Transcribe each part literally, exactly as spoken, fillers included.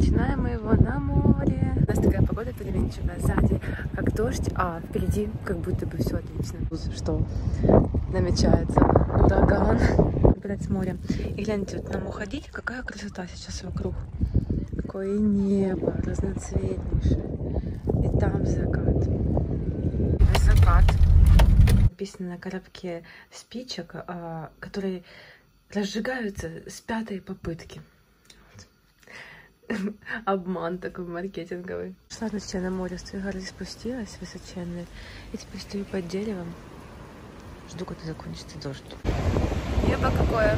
Начинаем мы его на море. У нас такая погода переменчивая. Сзади как дождь, а впереди как будто бы все отлично. Что намечается ураган. Опять с моря. И гляньте, вот нам уходить, какая красота сейчас вокруг. Какое небо разноцветнейшее. И там закат. И закат. Написано на коробке спичек, которые разжигаются с пятой попытки. Обман такой маркетинговый. Шла ночью на море, с той горы спустилась высоченная. И теперь стою под деревом. Жду, когда закончится дождь. Небо какое.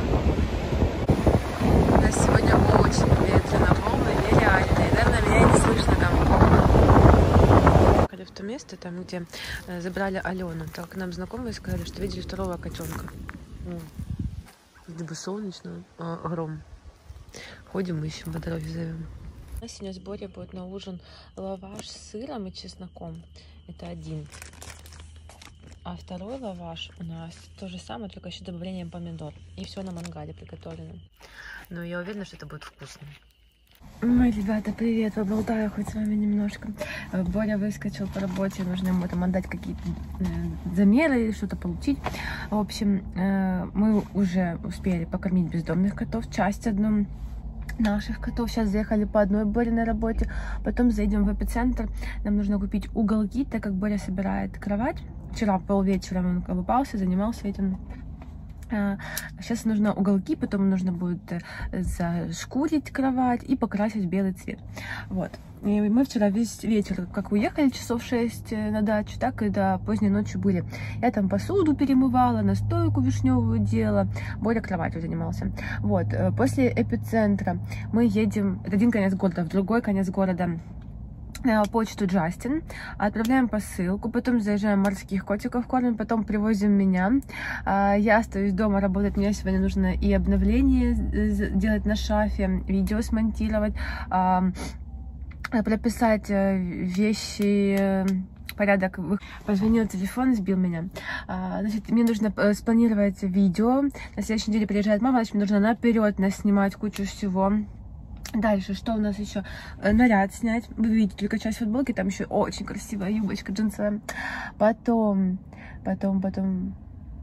У нас сегодня очень ветрено, волны нереальные. Наверное, меня не слышно там. В то место, там, где забрали Алену. Так нам знакомые сказали, что видели второго котенка. Вроде бы солнечно, а гром. Ходим, ищем, по дороге зовем. У нас сегодня с Борей будет на ужин лаваш с сыром и чесноком. Это один. А второй лаваш у нас то же самое, только еще добавлением помидор. И все на мангале приготовлено. Но я уверена, что это будет вкусно. Ой, ребята, привет, поболтаю хоть с вами немножко. Боря выскочил по работе, нужно ему там отдать какие-то замеры или что-то получить. В общем, мы уже успели покормить бездомных котов, часть одну наших котов. Сейчас заехали по одной Боре на работе, потом заедем в эпицентр. Нам нужно купить уголки, так как Боря собирает кровать. Вчера полвечера он колупался, занимался этим. Сейчас нужно уголки, потом нужно будет зашкурить кровать и покрасить в белый цвет. Вот. И мы вчера весь вечер, как уехали, часов шесть на дачу, так и до поздней ночи были. Я там посуду перемывала, настойку вишневую делала, Боря кроватью занимался. Вот. После эпицентра мы едем, это один конец города, в другой конец города, на почту Джастин, отправляем посылку, потом заезжаем морских котиков кормим, потом привозим меня. Я остаюсь дома работать, мне сегодня нужно и обновление делать на шафе, видео смонтировать, прописать вещи, порядок. Позвонил телефон, сбил меня. Значит, мне нужно спланировать видео. На следующей неделе приезжает мама, значит, мне нужно наперед наснимать кучу всего. Дальше, что у нас еще? Наряд снять. Вы видите только часть футболки, там еще очень красивая юбочка джинсовая. Потом, потом, потом...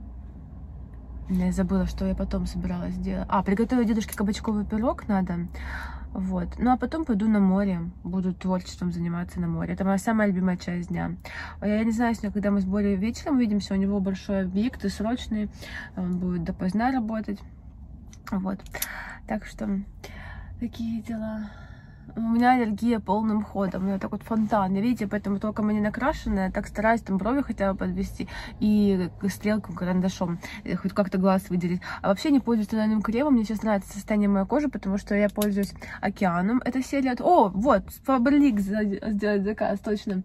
Я забыла, что я потом собиралась делать. А, приготовить дедушке кабачковый пирог надо. Вот. Ну, а потом пойду на море. Буду творчеством заниматься на море. Это моя самая любимая часть дня. Я не знаю, сегодня, когда мы с Борей вечером увидимся, у него большой объект и срочный. Он будет допоздна работать. Вот. Так что... Такие дела. У меня аллергия полным ходом. У меня так вот фонтан. Видите, поэтому только мы не накрашенная. Так стараюсь там брови хотя бы подвести. И стрелку карандашом. Хоть как-то глаз выделить. А вообще не пользуюсь тональным кремом. Мне сейчас нравится состояние моей кожи, потому что я пользуюсь Океаном. Это серия... О, вот, Faberlic сделать заказ, точно.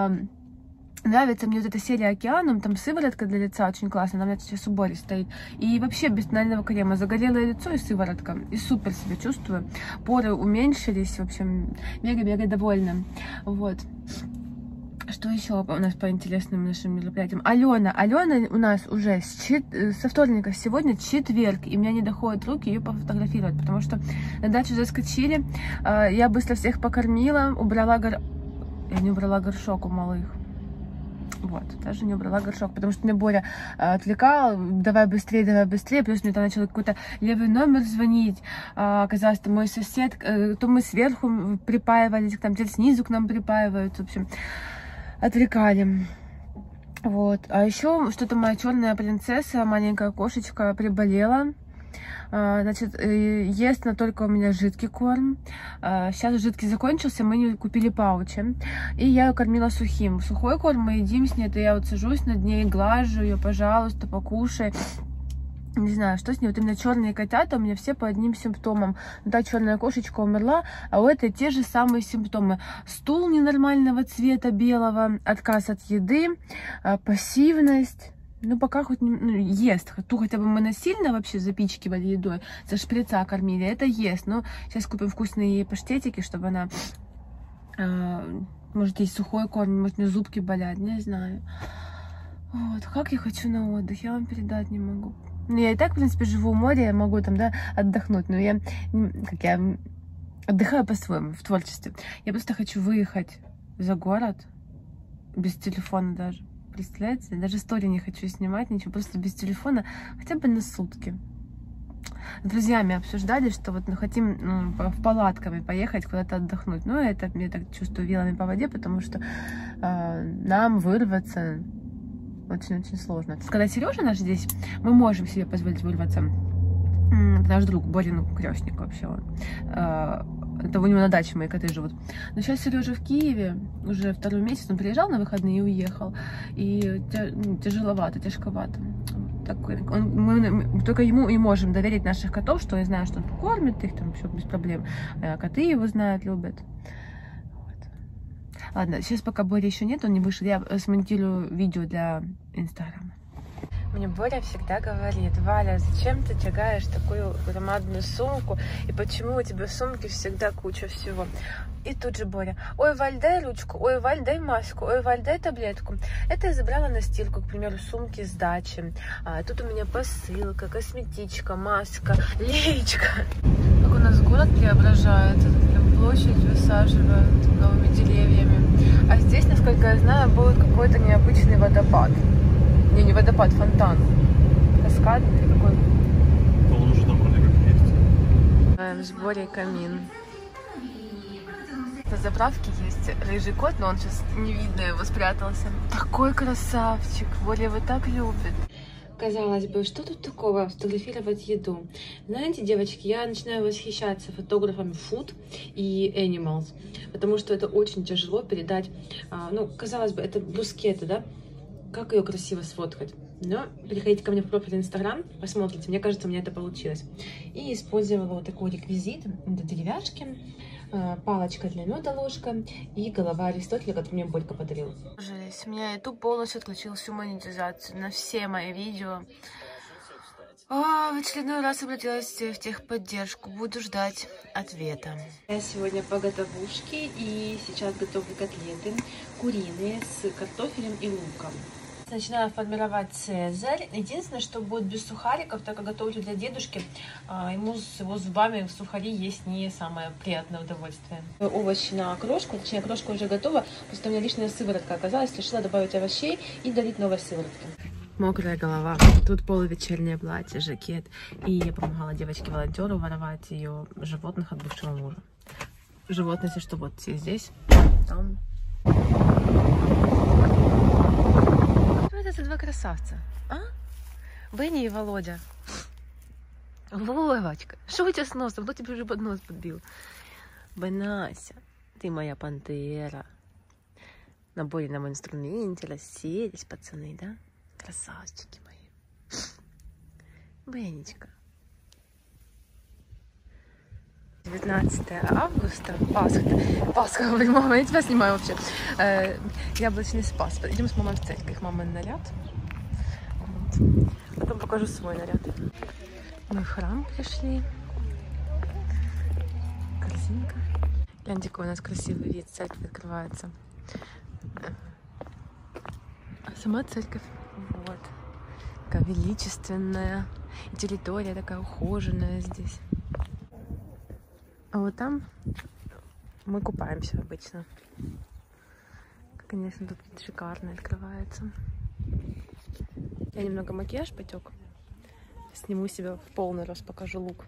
Нравится мне вот эта серия Океаном, там сыворотка для лица очень классная, она у меня сейчас у Бори стоит. И вообще без тонального крема, загорелое лицо и сыворотка. И супер себя чувствую. Поры уменьшились, в общем, мега-мега довольна. Вот. Что еще у нас по интересным нашим мероприятиям? Алена. Алена у нас уже с чет... со вторника, сегодня четверг, и у меня не доходят руки ее пофотографировать, потому что на дачу заскочили, я быстро всех покормила, убрала гор... Я не убрала горшок у малых. Вот, даже не убрала горшок, потому что мне Боря а, отвлекал, давай быстрее, давай быстрее, плюс мне там начал какой-то левый номер звонить, а, оказалось, это мой сосед, а, то мы сверху припаивались, там где-то снизу к нам припаивают, в общем, отвлекали. Вот, а еще что-то моя черная принцесса, маленькая кошечка, приболела. Значит, ест она только у меня жидкий корм. Сейчас жидкий закончился, мы не купили паучи. И я ее кормила сухим. Сухой корм мы едим с ней, это я вот сажусь над ней, глажу ее, пожалуйста, покушай. Не знаю, что с ней. Вот именно черные котята у меня все по одним симптомам. Та черная кошечка умерла, а у этой те же самые симптомы. Стул ненормального цвета белого, отказ от еды, пассивность. Ну, пока хоть не, ну, ест. Ту хотя бы мы насильно вообще запичкивали едой, со шприца кормили. Это ест. Но сейчас купим вкусные паштетики, чтобы она... Э, может, есть сухой корм, может, мне зубки болят, не знаю. Вот. Как я хочу на отдых, я вам передать не могу. Ну, я и так, в принципе, живу у моря, я могу там, да, отдохнуть. Но я... Как я... отдыхаю по-своему в творчестве. Я просто хочу выехать за город без телефона даже. Представляете? Даже историю не хочу снимать, ничего, просто без телефона, хотя бы на сутки. С друзьями обсуждали, что вот мы хотим ну, в палатками поехать куда-то отдохнуть. Но это, я так чувствую, вилами по воде, потому что э, нам вырваться очень-очень сложно. Когда Сережа наш здесь, мы можем себе позволить вырваться. Это наш друг, Борин крестник вообще он. Э, это у него на даче мои коты живут. Но сейчас Сережа в Киеве, уже второй месяц, он приезжал на выходные и уехал. И тяжеловато, тяжковато. Такой, он, мы, мы только ему и можем доверить наших котов, что я знаю, что он кормит их, там все без проблем. А коты его знают, любят. Вот. Ладно, сейчас пока Боря еще нет, он не вышел, я смонтирую видео для Инстаграма. Мне Боря всегда говорит: Валя, зачем ты тягаешь такую громадную сумку, и почему у тебя в сумке всегда куча всего? И тут же Боря: ой, Валь, дай ручку, ой, Валь, дай маску, ой, Валь, дай таблетку. Это я забрала на стирку, к примеру, сумки с дачи. А, тут у меня посылка, косметичка, маска, леечка. Как у нас город преображается, тут прям площадь высаживают новыми деревьями. А здесь, насколько я знаю, будет какой-то необычный водопад. Не, не водопад, фонтан. Каскадный или какой? Он уже там вроде как есть. С Борей камин. На заправке есть рыжий кот, но он сейчас не видно, его спрятался. Такой красавчик, Боря его так любит. Казалось бы, что тут такого фотографировать еду? Знаете, девочки, я начинаю восхищаться фотографами food и animals, потому что это очень тяжело передать. Ну, казалось бы, это брускетта, да? Как ее красиво сфоткать. Но переходите ко мне в профиль Инстаграм, посмотрите, мне кажется, у меня это получилось. И использовала вот такой реквизит. Это деревяшки, палочка для меда, ложка и голова Аристотеля, которую мне Борька подарил. У меня YouTube полностью отключил всю монетизацию на все мои видео. О, в очередной раз обратилась в техподдержку. Буду ждать ответа. Я сегодня по готовушке и сейчас готовлю котлеты куриные с картофелем и луком. Начинаю формировать цезарь. Единственное, что будет без сухариков, так как готовлю для дедушки, ему с его зубами в сухари есть не самое приятное удовольствие. Овощи на окрошку, точнее, окрошка уже готова, просто у меня лишняя сыворотка оказалась, решила добавить овощей и долить новой сыворотки. Мокрая голова, тут полувечернее платье, жакет, и я помогала девочке-волонтеру воровать ее животных от бывшего мужа. Животные, если что, вот все здесь, там. Это два красавца, а? Бенни и Володя. Вовочка, что у тебя с носом? Кто тебе уже под нос подбил? Бенася, ты моя пантера. На Борином инструменте расселись пацаны, да? Красавчики мои. Бенечка. девятнадцатое августа, Пасха. Пасха, говорю, мама, я тебя снимаю вообще. Э, яблочный спас. Идем с мамой в церковь. Мамы наряд. Вот. Потом покажу свой наряд. Мы в храм пришли. Корзинка. Гляньте, какой у нас красивый вид. Церковь открывается. А сама церковь. Вот. Такая величественная. И территория такая ухоженная здесь. А вот там мы купаемся обычно. Конечно, тут шикарно открывается. Я немного макияж потек. Сниму себя в полный рост, покажу лук.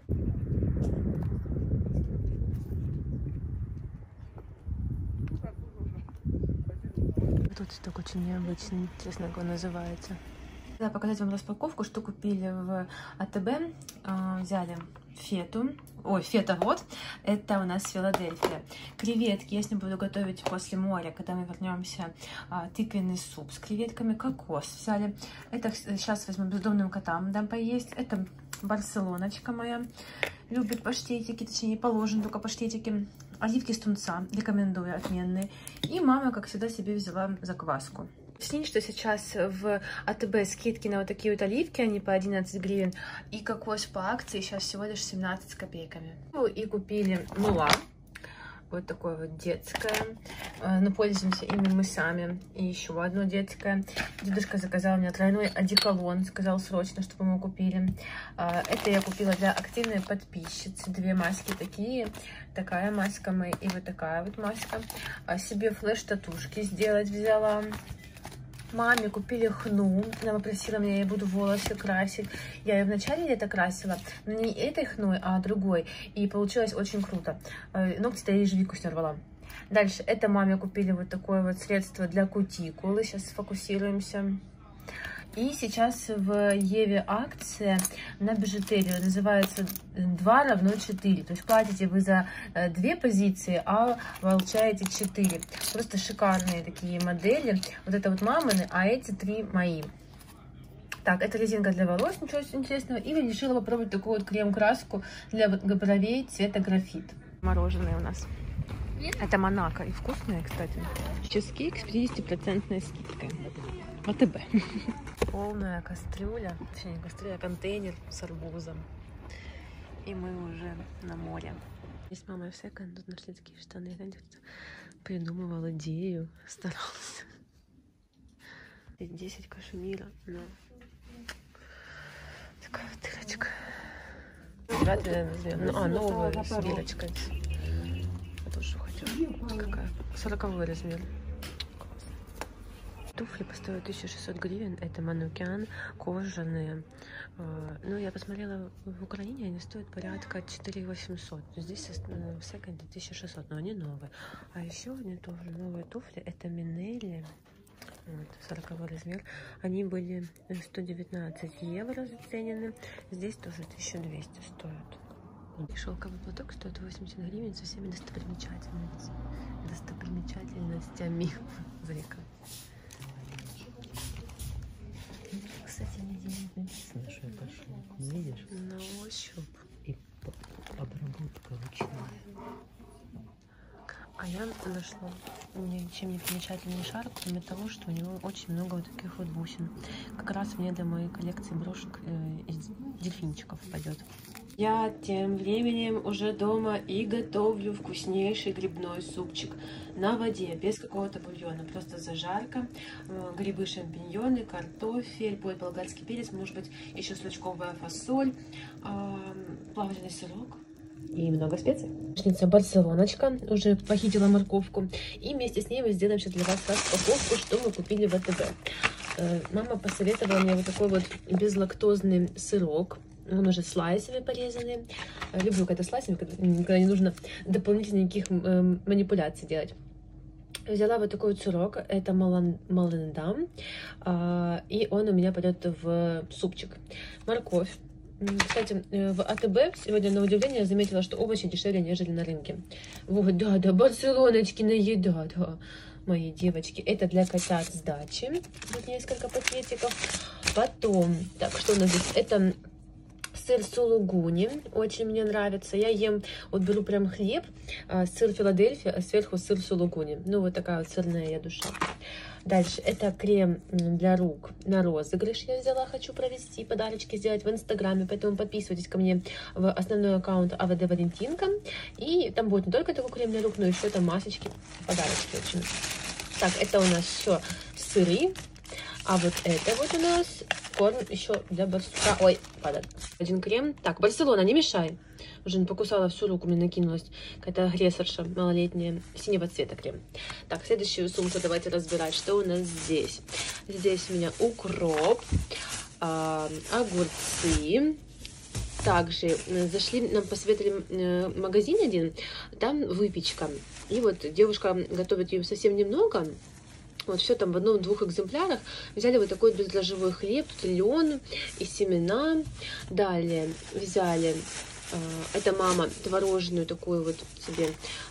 Тут цветок очень необычный, интересно, как он называется. Хотела показать вам распаковку, что купили в АТБ. Взяли фету. Ой, фета вот. Это у нас Филадельфия. Креветки. Я с ним буду готовить после моря, когда мы вернемся. Тыквенный суп с креветками. Кокос взяли. Это сейчас возьму бездомным котам, дам поесть. Это Барселоночка моя. Любит паштетики, точнее не положено, только паштетики. Оливки с тунца. Рекомендую, отменные. И мама, как всегда, себе взяла закваску. Объяснить, что сейчас в АТБ скидки на вот такие вот оливки, они по одиннадцать гривен, и кокос по акции сейчас всего лишь семнадцать с копейками. И купили мула, вот такое вот детское, но пользуемся ими мы сами. И еще одно детское. Дедушка заказал мне тройной одеколон, сказал срочно, чтобы мы купили. Это я купила для активной подписчицы. Две маски такие. Такая маска мы и вот такая вот маска. Себе флеш-татушки сделать взяла. Маме купили хну, она попросила меня, я буду волосы красить. Я ее в начале лета красила, но не этой хной, а другой. И получилось очень круто. Ногти-то я ежевику сорвала. Дальше, это маме купили вот такое вот средство для кутикулы. Сейчас сфокусируемся. И сейчас в Еве акция на бижутерию, называется два равно четыре. То есть платите вы за две позиции, а получаете четыре. Просто шикарные такие модели. Вот это вот мамины, а эти три мои. Так, это резинка для волос, ничего интересного. И решила попробовать такую вот крем-краску для бровей цвета графит. Мороженое у нас. Это Монако. И вкусное, кстати. Чизкейк с пятидесятипроцентной скидкой. АТБ. Полная кастрюля, точнее не кастрюля, а контейнер с арбузом. И мы уже на море. И с мамой в секонд тут нашли такие штаны. Знаете, кто придумывал идею, старался. десять кашемира, но такая вот дырочка. Ну, а, новая с дырочкой. Я тоже хочу. Какая? сороковой размер. Туфли по стоят тысяча шестьсот гривен, это манукян, кожаные. Ну, я посмотрела, в Украине они стоят порядка четыре тысячи восемьсот. Здесь в секонде тысяча шестьсот, но они новые. А еще они тоже новые туфли, это Минелли, вот, сороковой размер. Они были сто девятнадцать евро заценены, здесь тоже тысяча двести стоят. И шелковый платок стоит восемьдесят гривен со всеми достопримечательностями. Достопримечательностями. Зрека. Кстати, нигде не написано, что это шелк. Видишь? На ощупь. И обработка ручная. А я нашла ничем не примечательный шар, кроме того, что у него очень много вот таких вот бусин. Как раз мне для моей коллекции брошек э, из дельфинчиков пойдет. Я тем временем уже дома и готовлю вкуснейший грибной супчик на воде, без какого-то бульона. Просто зажарка, грибы, шампиньоны, картофель, будет болгарский перец, может быть еще стручковая фасоль, плавленый сырок. И много специй. Яичница Барселоночка, уже похитила морковку. И вместе с ней мы сделаем сейчас для вас распаковку, что мы купили в АТБ. Мама посоветовала мне вот такой вот безлактозный сырок. Он уже слайсами порезанный. Люблю, когда слайсами, когда не нужно дополнительно никаких манипуляций делать. Взяла вот такой вот сырок, это маландам, и он у меня пойдет в супчик. Морковь. Кстати, в АТБ сегодня, на удивление, я заметила, что овощи дешевле, нежели на рынке. Вот, да, да, барселоночкина еда, да, мои девочки. Это для котят с дачи. Вот несколько пакетиков. Потом, так, что у нас здесь? Это сыр сулугуни, очень мне нравится. Я ем, вот беру прям хлеб, сыр Филадельфия, а сверху сыр сулугуни. Ну, вот такая вот сырная я душа. Дальше, это крем для рук на розыгрыш я взяла, хочу провести, подарочки сделать в Инстаграме, поэтому подписывайтесь ко мне в основной аккаунт АВД Валентинка. И там будет не только такой крем для рук, но еще там масочки, подарочки очень. Так, это у нас все сыры. А вот это вот у нас корм еще для барсука. Ой, падает. Один крем. Так, Барселона, не мешай. Уже не покусала всю руку, мне накинулась какая-то агрессорша малолетняя. Синего цвета крем. Так, следующую сумку давайте разбирать. Что у нас здесь? Здесь у меня укроп, э, огурцы. Также зашли, нам посоветовали магазин один, там выпечка. И вот девушка готовит ее совсем немного. Вот все там в одном-двух экземплярах. Взяли вот такой бездрожжевой хлеб, тут лен и семена. Далее взяли, э, это мама, творожную такую вот себе,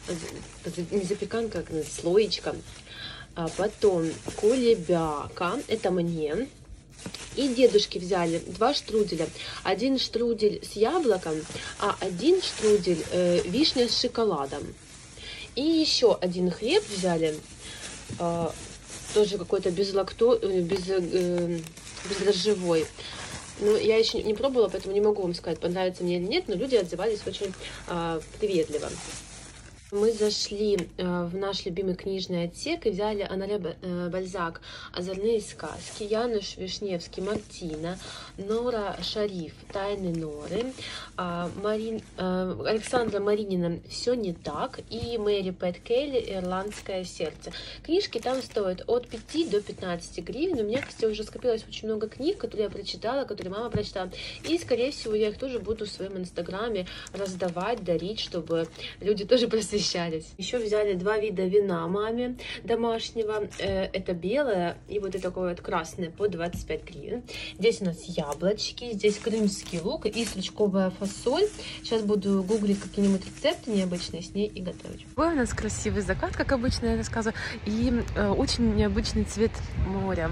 не запеканка, как слоечка. А потом кулебяка, это мне. И дедушки взяли два штруделя. Один штрудель с яблоком, а один штрудель э, вишня с шоколадом. И еще один хлеб взяли. Э, тоже какой-то безлакто... без, э, бездрожжевой. Ну, я еще не пробовала, поэтому не могу вам сказать, понравится мне или нет, но люди отзывались очень э, приветливо. Мы зашли в наш любимый книжный отсек и взяли Анаре Бальзак «Озорные сказки», Януш Вишневский «Мартина», Нора Шариф «Тайны Норы», Марин, Александра Маринина «Все не так» и Мэри Пэт Келли «Ирландское сердце». Книжки там стоят от пяти до пятнадцати гривен. У меня, кстати, уже скопилось очень много книг, которые я прочитала, которые мама прочитала. И, скорее всего, я их тоже буду в своем инстаграме раздавать, дарить, чтобы люди тоже просвещались. Еще взяли два вида вина маме домашнего. Это белое и вот это такое вот красное по двадцать пять гривен. Здесь у нас яблочки, здесь крымский лук и стручковая фасоль. Сейчас буду гуглить какие-нибудь рецепты необычные с ней и готовить. Какой у нас красивый закат, как обычно я рассказываю, и э, очень необычный цвет моря.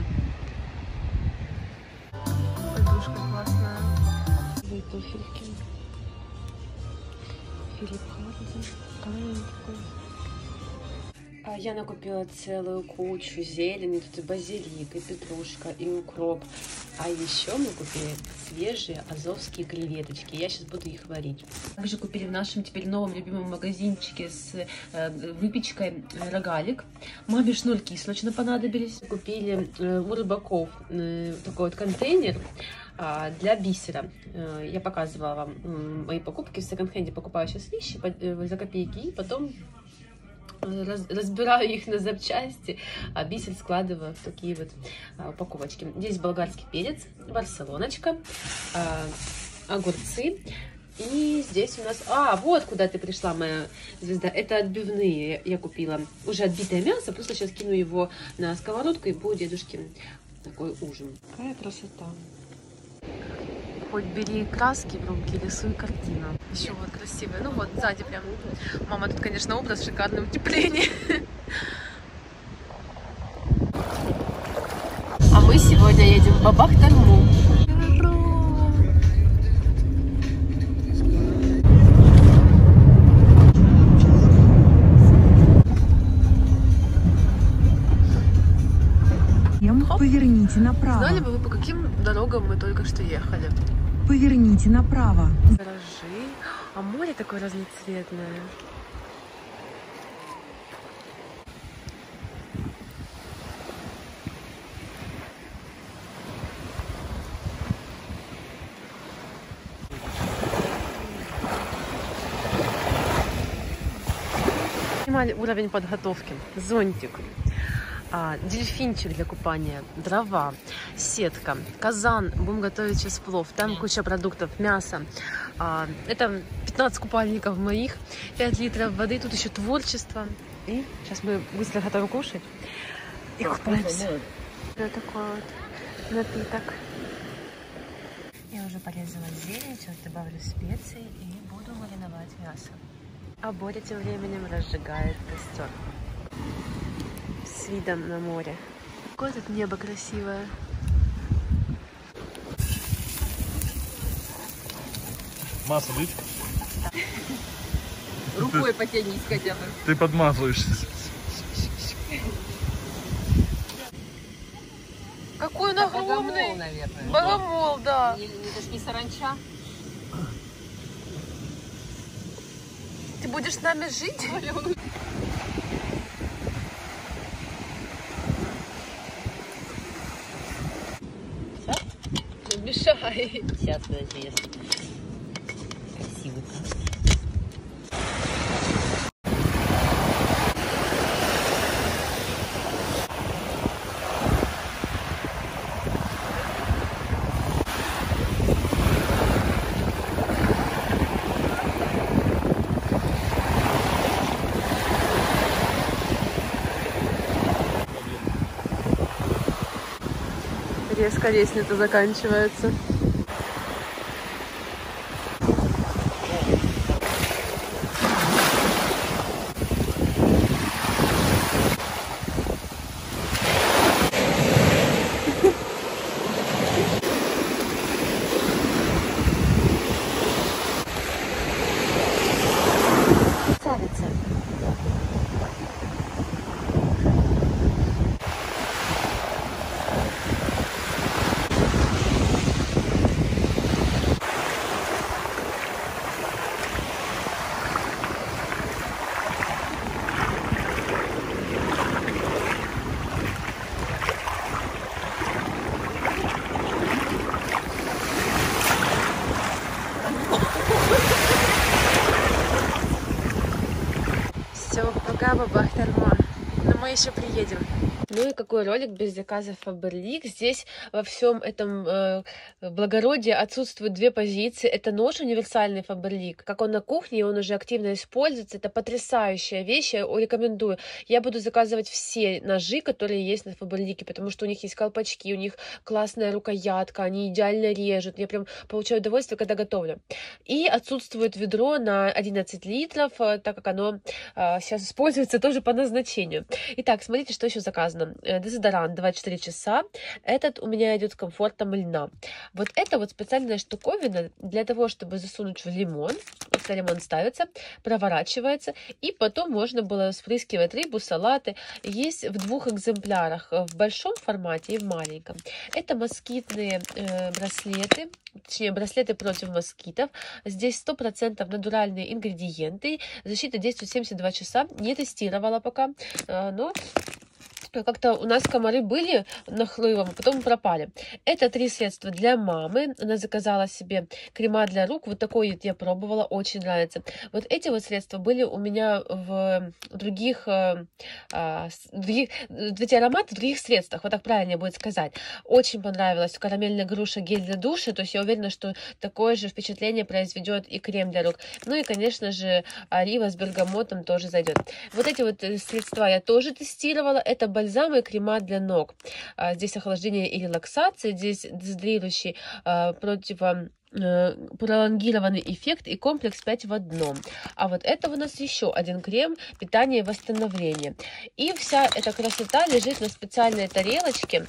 Подушка классная. И туфельки. Филипп Харди. Я накупила целую кучу зелени, тут и базилик, и петрушка, и укроп. А еще мы купили свежие азовские креветочки. Я сейчас буду их варить. Также купили в нашем теперь новом любимом магазинчике с э, выпечкой рогалик. Маме шнурки срочно понадобились. Купили э, у рыбаков э, такой вот контейнер для бисера. Я показывала вам мои покупки в секонд-хенде. Покупаю сейчас вещи за копейки и потом разбираю их на запчасти, а бисер складываю в такие вот упаковочки. Здесь болгарский перец, барселоночка, огурцы. И здесь у нас... А, вот куда ты пришла, моя звезда. Это отбивные я купила. Уже отбитое мясо. Просто сейчас кину его на сковородку и будет дедушке такой ужин. Какая красота. Хоть бери краски в руки, рисуй картину. Еще вот красивая. Ну вот, сзади прям. Мама, тут, конечно, образ шикарное утепление. А мы сегодня едем в Бабах-Тарму. Поверните направо. Знали бы вы, по каким дорогам мы только что ехали? Поверните направо. Гаражи. А море такое разноцветное. Снимали уровень подготовки. Зонтик. А, дельфинчик для купания, дрова, сетка, казан, будем готовить сейчас плов, там куча продуктов, мясо. А, это пятнадцать купальников моих, пять литров воды, тут еще творчество. И сейчас мы быстро готовы кушать и купаемся. Вот такой вот напиток. Я уже порезала зелень, сейчас добавлю специи и буду мариновать мясо. А Боря тем временем разжигает костер. С видом на море. Какое тут небо красивое. Масло лить? Рукой потянись хотя бы. Ты подмазываешься. Какой он огромный! Богомол, наверное. Богомол, да. Не, это ж не саранча. Ты будешь с нами жить? Мешай. Сейчас, подожди, если красивый. Резко лестница заканчивается. Все, пока, бабахтарма. Но мы еще приедем. Ну и какой ролик без заказа Faberlic? Здесь во всем этом э, благородии отсутствуют две позиции. Это нож универсальный Faberlic. Как он на кухне, он уже активно используется. Это потрясающая вещь, я рекомендую. Я буду заказывать все ножи, которые есть на Faberlic, потому что у них есть колпачки, у них классная рукоятка, они идеально режут. Я прям получаю удовольствие, когда готовлю. И отсутствует ведро на одиннадцать литров, так как оно э, сейчас используется тоже по назначению. Итак, смотрите, что еще заказано. Дезодорант двадцать четыре часа. Этот у меня идет с комфортом льна. Вот это вот специальная штуковина для того, чтобы засунуть в лимон. Вот лимон ставится, проворачивается, и потом можно было спрыскивать рыбу, салаты. Есть в двух экземплярах, в большом формате и в маленьком. Это москитные э, браслеты, точнее браслеты против москитов. Здесь сто процентов натуральные ингредиенты. Защита действует семьдесят два часа. Не тестировала пока, но как-то у нас комары были нахлывом, потом пропали. Это три средства для мамы. Она заказала себе крема для рук. Вот такой вот я пробовала, очень нравится. Вот эти вот средства были у меня в других, а, других эти ароматы в других средствах. Вот так правильнее будет сказать. Очень понравилось. Карамельная груша, гель для душа. То есть я уверена, что такое же впечатление произведет и крем для рук. Ну и, конечно же, Арива с бергамотом тоже зайдет. Вот эти вот средства я тоже тестировала. Это бальзамы и крема для ног. Здесь охлаждение и релаксация, здесь дезодорирующий противо пролонгированный эффект и комплекс пять в одном. А вот это у нас еще один крем питания и восстановления. И вся эта красота лежит на специальной тарелочке.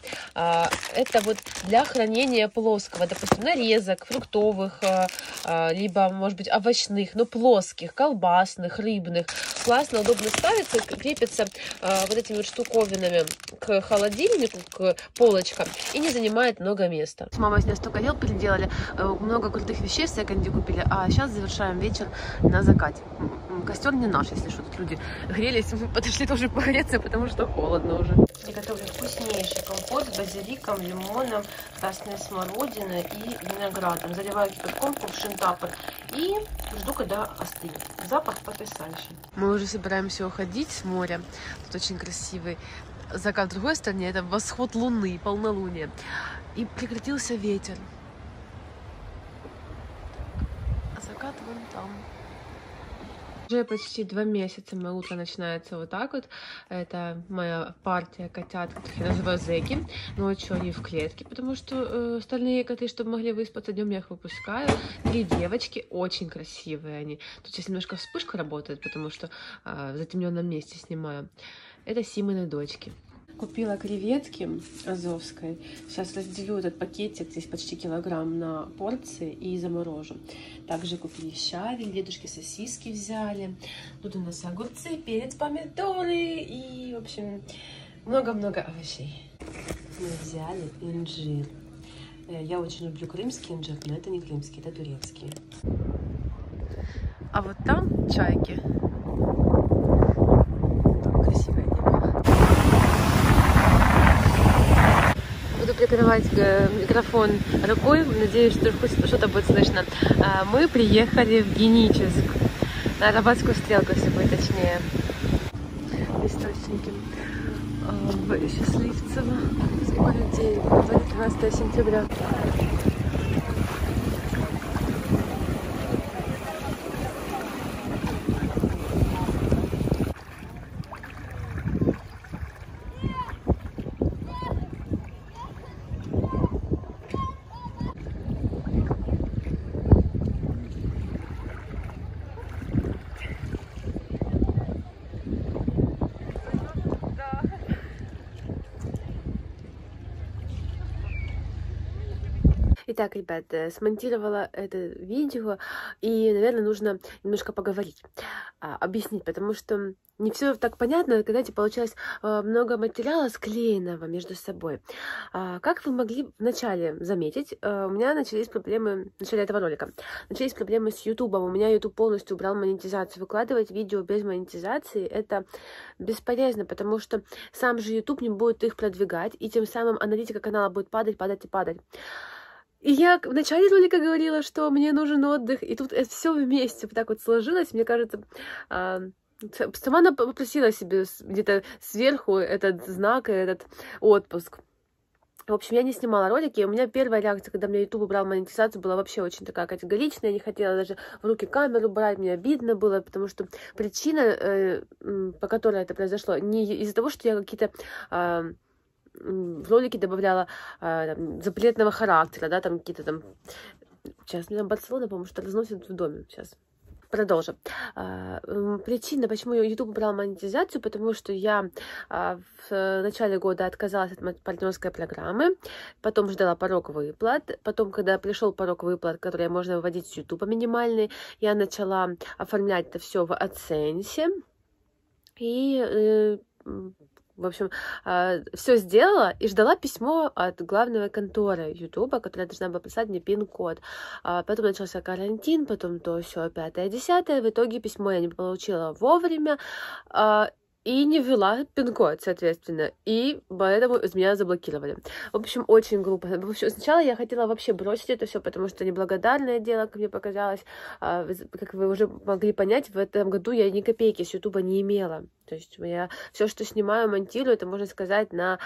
Это вот для хранения плоского, допустим, нарезок, фруктовых, либо, может быть, овощных, но плоских, колбасных, рыбных. Классно, удобно ставится, крепится вот этими вот штуковинами к холодильнику, к полочкам и не занимает много места. Мама с ней столько дел переделали, много крутых вещей в секонде купили, а сейчас завершаем вечер на закате. Костер не наш, если что, тут люди грелись, мы подошли тоже погреться, потому что холодно уже. Я готовлю вкуснейший компот с базиликом, лимоном, красной смородиной и виноградом. Заливаю кипятком в кувшин тапор и жду, когда остынет. Запах потрясающий. Мы уже собираемся уходить с моря. Тут очень красивый закат в другой стороне, это восход луны, полнолуние. И прекратился ветер. Закат вон там. Уже почти два месяца мое утро начинается вот так вот. Это моя партия котят, которых я называю зэки. Ночью они в клетке, потому что э, остальные коты, чтобы могли выспаться, днем я их выпускаю. Три девочки, очень красивые они. Тут сейчас немножко вспышка работает, потому что э, в затемненном месте снимаю. Это Симины дочки. Купила креветки азовской. Сейчас разделю этот пакетик, здесь почти килограмм, на порции и заморожу. Также купили щавель, дедушки сосиски взяли. Тут у нас огурцы, перец, помидоры и, в общем, много-много овощей. Мы взяли инжир. Я очень люблю крымский инжир, но это не крымский, это турецкий. А вот там чайки. Красивое небо. Буду прикрывать микрофон рукой, надеюсь, что хоть что-то будет слышно. Мы приехали в Геническ, на Арабатскую стрелку, если быть точнее. Листочники в Счастливцево. Сколько людей? двенадцатое сентября. Итак, ребят, смонтировала это видео, и, наверное, нужно немножко поговорить, объяснить, потому что не все так понятно, когда получилось много материала склеенного между собой. Как вы могли вначале заметить, у меня начались проблемы, в начале этого ролика, начались проблемы с ютубом. У меня ютуб полностью убрал монетизацию. Выкладывать видео без монетизации — это бесполезно, потому что сам же ютуб не будет их продвигать, и тем самым аналитика канала будет падать, падать и падать. И я в начале ролика говорила, что мне нужен отдых, и тут это все вместе вот так вот сложилось. Мне кажется, Сама она попросила себе где-то сверху этот знак, этот отпуск. В общем, я не снимала ролики, у меня первая реакция, когда мне YouTube убрал монетизацию, была вообще очень такая категоричная, я не хотела даже в руки камеру брать, мне обидно было, потому что причина, э, по которой это произошло, не из-за того, что я какие-то э, в ролики добавляла э, там, запретного характера, да, там какие-то там... Сейчас, мне там Барселона, по-моему, что разносит в доме, сейчас. Продолжим. Причина, почему YouTube убрал монетизацию, потому что я в начале года отказалась от партнерской программы, потом ждала порог выплат, потом, когда пришел порог выплат, который можно выводить с YouTube минимальный, я начала оформлять это все в AdSense, и в общем, все сделала и ждала письмо от главного конторы Ютуба, которая должна была писать мне пин-код. Потом начался карантин, потом то все пятое, десятое. В итоге письмо я не получила вовремя и не ввела пин-код, соответственно. И поэтому меня заблокировали. В общем, очень глупо. В общем, сначала я хотела вообще бросить это все, потому что неблагодарное дело, как мне показалось. Как вы уже могли понять, в этом году я ни копейки с Ютуба не имела. То есть я все, что снимаю, монтирую, это, можно сказать, на...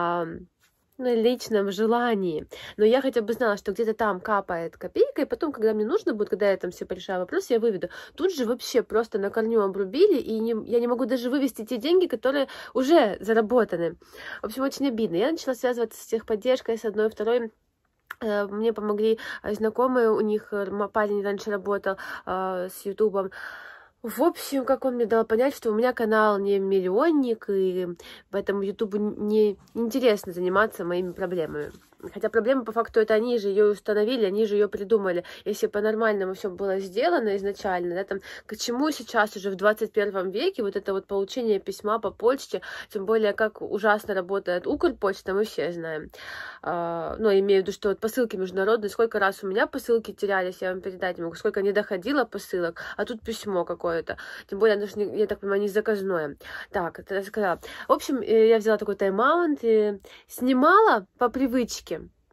на личном желании. Но я хотя бы знала, что где-то там капает копейка, и потом, когда мне нужно будет, когда я там все порешаю вопросы, я выведу. Тут же вообще просто на корню обрубили, и не, я не могу даже вывести те деньги, которые уже заработаны. В общем, очень обидно. Я начала связываться с техподдержкой, с одной, второй. Мне помогли знакомые, у них парень раньше работал с Ютубом. В общем, как он мне дал понять, что у меня канал не миллионник, и поэтому Ютубу не интересно заниматься моими проблемами. Хотя проблема, по факту, это они же ее установили, они же ее придумали. Если по-нормальному все было сделано изначально, да, там, к чему сейчас уже в двадцать первом веке вот это вот получение письма по почте, тем более, как ужасно работает Укрпочта, мы все знаем. А, ну, имею в виду, что вот посылки международные, сколько раз у меня посылки терялись, я вам передать не могу, сколько не доходило посылок, а тут письмо какое-то. Тем более, оно же, я так понимаю, не заказное. Так, это я сказала. В общем, я взяла такой тайм-аут и снимала по привычке,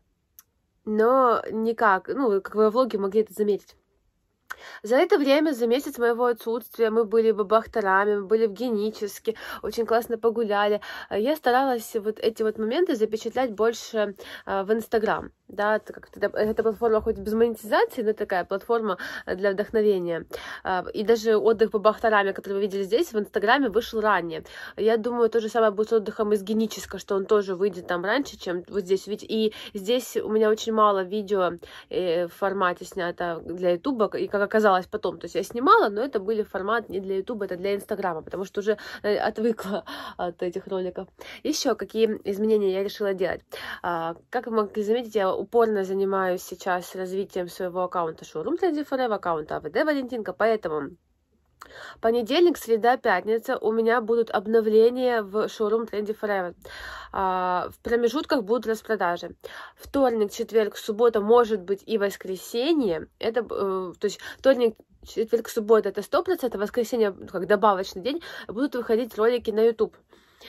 но никак, ну, как вы в влоге могли это заметить. За это время, за месяц моего отсутствия, мы были в Бахтараме, мы были в Геническе, очень классно погуляли. Я старалась вот эти вот моменты запечатлять больше а, в Инстаграм. Да, это, как -то, эта платформа хоть без монетизации, но такая платформа для вдохновения. И даже отдых по Бахтараме, который вы видели здесь, в Инстаграме вышел ранее. Я думаю, то же самое будет с отдыхом из Генического, что он тоже выйдет там раньше, чем вот здесь. И здесь у меня очень мало видео в формате снято для Ютуба, и как оказалось потом. То есть я снимала, но это были формат не для Ютуба, это для Инстаграма, потому что уже отвыкла от этих роликов. Еще какие изменения я решила делать. Как вы могли заметить, я упорно занимаюсь сейчас развитием своего аккаунта Showroom Trendy Forever, аккаунта АВД Валентинка, поэтому понедельник, среда, пятница у меня будут обновления в Showroom Trendy Forever. А, в промежутках будут распродажи. Вторник, четверг, суббота, может быть и воскресенье. Это, э, то есть вторник, четверг, суббота это сто процентов, воскресенье как добавочный день будут выходить ролики на YouTube.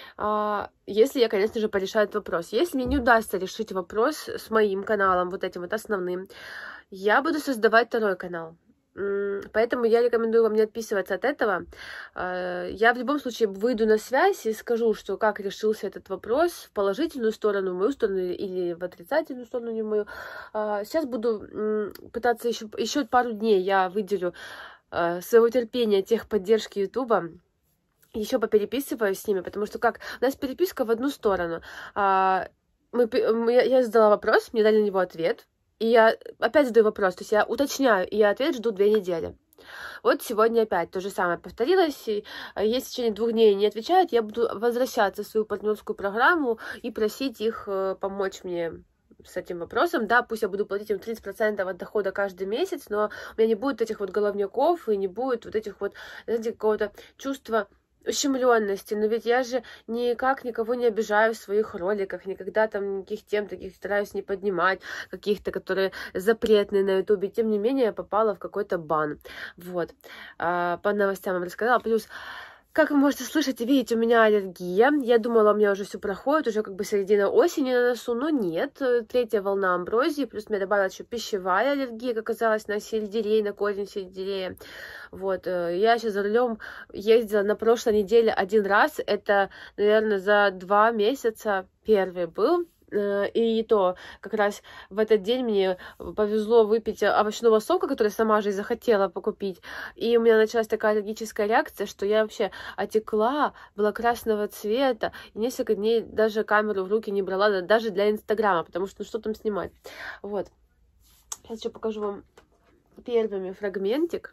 Если я, конечно же, порешаю этот вопрос. Если мне не удастся решить вопрос с моим каналом, вот этим вот основным, я буду создавать второй канал. Поэтому я рекомендую вам не отписываться от этого. Я в любом случае выйду на связь и скажу, что как решился этот вопрос в положительную сторону, в мою сторону или в отрицательную сторону, не в мою. Сейчас буду пытаться еще, еще пару дней я выделю своего терпения, техподдержки Ютуба. Еще попереписываюсь с ними, потому что как у нас переписка в одну сторону. Мы, мы, я задала вопрос, мне дали на него ответ, и я опять задаю вопрос, то есть я уточняю, и я ответ жду две недели. Вот сегодня опять то же самое повторилось, и если в течение двух дней не отвечают, я буду возвращаться в свою партнерскую программу и просить их помочь мне с этим вопросом. Да, пусть я буду платить им тридцать процентов от дохода каждый месяц, но у меня не будет этих вот головняков, и не будет вот этих вот, знаете, какого-то чувства ущемленности, но ведь я же никак никого не обижаю в своих роликах, никогда там никаких тем таких стараюсь не поднимать, каких-то, которые запретные на ютубе, тем не менее я попала в какой-то бан. Вот, а, по новостям вам рассказала, плюс Как вы можете слышать и видеть, у меня аллергия. Я думала, у меня уже все проходит, уже как бы середина осени на носу, но нет. Третья волна амброзии, плюс мне добавилась еще пищевая аллергия, как оказалось, на сельдерей, на корень сельдерея. Вот, я сейчас за рулем ездила на прошлой неделе один раз, это, наверное, за два месяца первый был. И то как раз в этот день мне повезло выпить овощного сока, который сама же и захотела покупить. И у меня началась такая аллергическая реакция, что я вообще отекла, была красного цвета. И несколько дней даже камеру в руки не брала, даже для Инстаграма, потому что ну что там снимать. Вот. Сейчас еще покажу вам первыми фрагментик.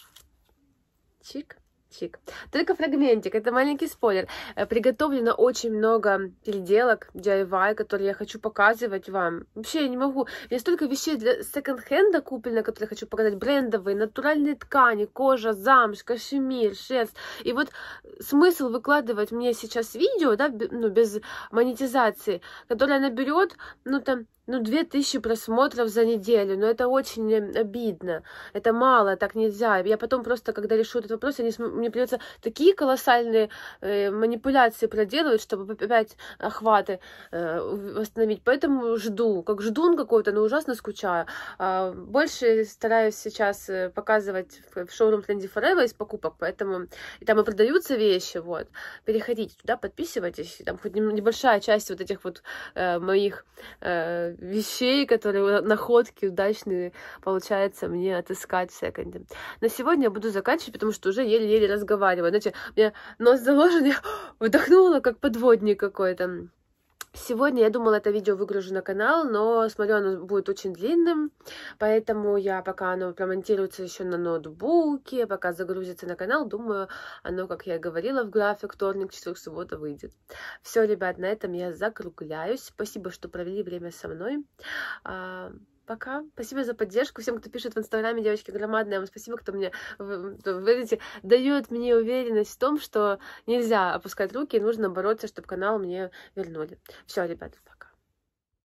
Чик. Чик. Только фрагментик, это маленький спойлер. Приготовлено очень много переделок ди ай вай, которые я хочу показывать вам. Вообще я не могу. У меня столько вещей для секонд-хенда куплено, которые я хочу показать. Брендовые, натуральные ткани, кожа, замш, кашемир, шерсть. И вот смысл выкладывать мне сейчас видео, да, ну, без монетизации, которое наберет, ну, там, ну, две тысячи просмотров за неделю, но это очень обидно, это мало, так нельзя. Я потом просто, когда решу этот вопрос, я не см... мне придется такие колоссальные э, манипуляции проделывать, чтобы опять охваты э, восстановить, поэтому жду, как ждун какой-то, но ужасно скучаю. А, больше стараюсь сейчас показывать в шоурум Trendy Forever из покупок, поэтому и там и продаются вещи, вот, переходите туда, подписывайтесь, там хоть небольшая часть вот этих вот э, моих э, вещей, которые находки удачные получается мне отыскать в секонде. На сегодня я буду заканчивать, потому что уже еле-еле разговариваю. Знаете, у меня нос заложен, я вдохнула, как подводник какой-то. Сегодня я думала, это видео выгружу на канал, но смотрю, оно будет очень длинным, поэтому я, пока оно промонтируется еще на ноутбуке, пока загрузится на канал, думаю, оно, как я и говорила, в график вторник, четверг, суббота выйдет. Все, ребят, на этом я закругляюсь. Спасибо, что провели время со мной. Пока. Спасибо за поддержку. Всем, кто пишет в Инстаграме, девочки, громадное вам спасибо, кто мне, вы, видите, дает мне уверенность в том, что нельзя опускать руки, нужно бороться, чтобы канал мне вернули. Все, ребята, пока.